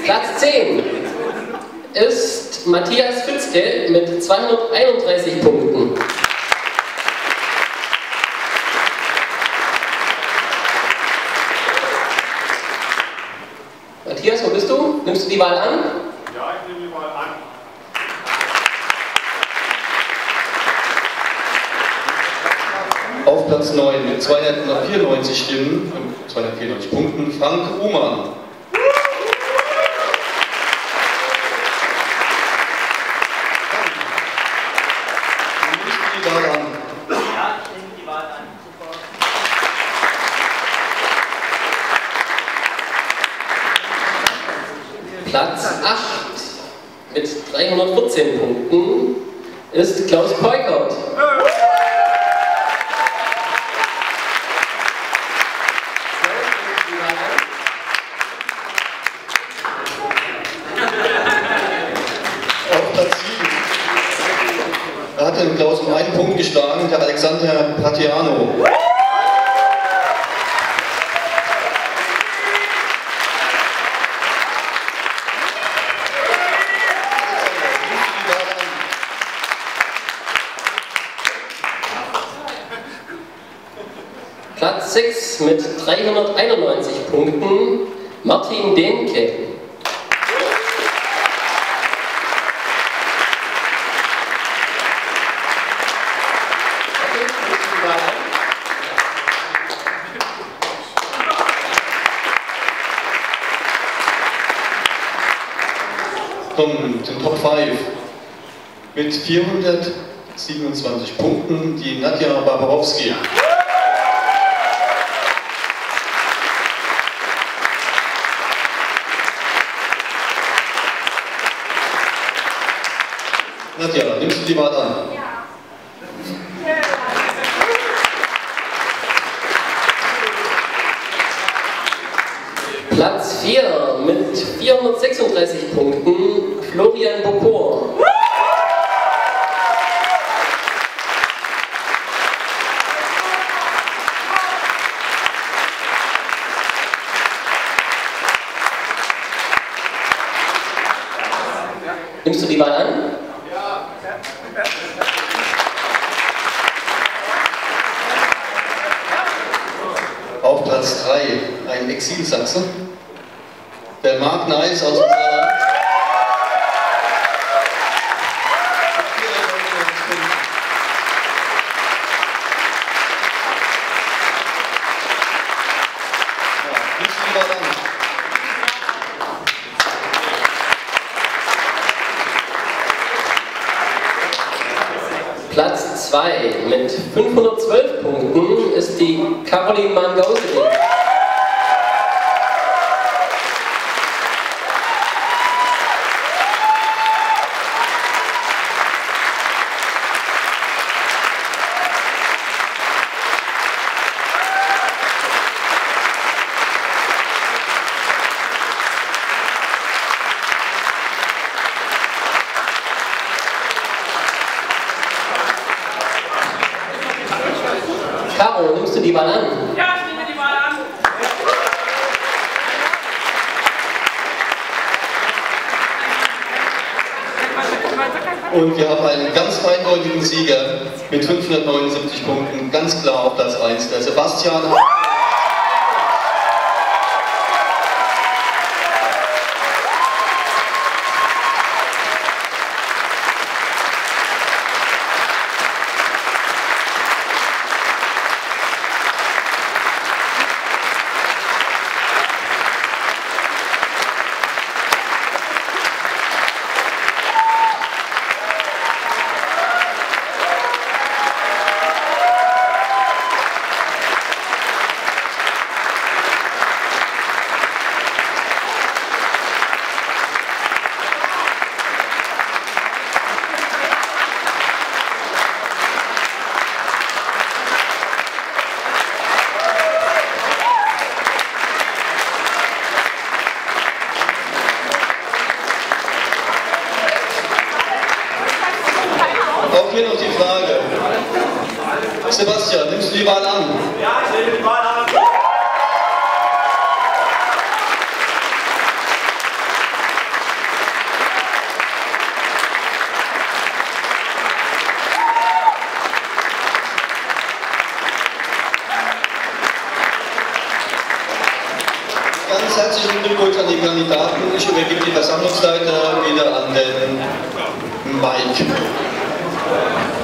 Platz 10 ist Matthias Fützke mit 231 Punkten. Matthias, wo bist du? Nimmst du die Wahl an? Ja, ich nehme die Wahl an. Auf Platz 9 mit 294 Stimmen und 294 Punkten Frank Uhmann. Platz 8 mit 314 Punkten ist Klaus Peukert. Auf Platz 7. Da hat den Klaus um einen Punkt geschlagen, der Alexander Patiano. Platz 6 mit 391 Punkten Martin Dehnke. Kommen zum Top 5 mit 427 Punkten die Nadja Barbarowski. Nadja, nimmst du die Wahl an? Ja. Platz 4 mit 436 Punkten Florian Bokor. Nimmst du die Wahl an? Auf Platz 3 ein Exilsachse, der Marc Neis aus dem Saarland. Platz 2 mit 512 Punkten ist die Caroline Mangauseli. Caro, nimmst du die Wahl an? Ja, ich nehme die Wahl an. Und wir haben einen ganz eindeutigen Sieger mit 579 Punkten, ganz klar auf Platz 1, der Sebastian. Ganz herzlichen Glückwunsch an die Kandidaten. Ich übergebe die Versammlungsleiter wieder an den Mike.